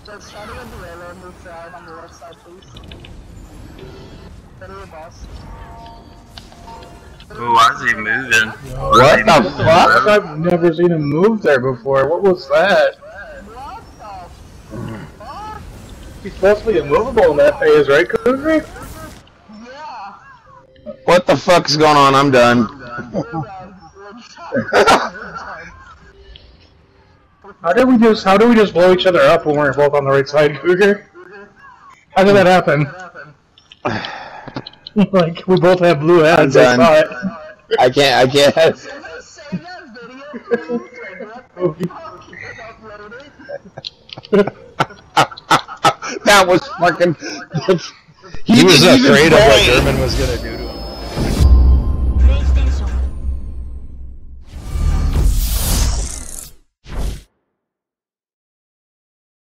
Just try to get the railroad and move out on the left side, please. Better boss. Ooh, why is he moving? What the fuck? I've never seen him move there before. What was that? What the fuck? He's supposed to be immovable in that phase, right, Cougar? Yeah. What the fuck's going on? I'm done. How did we just blow each other up when we were both on the right side, Cougar? How did that happen? Like, we both have blue heads, I saw it. I can't. That was fucking... He was afraid of what German was gonna do to him.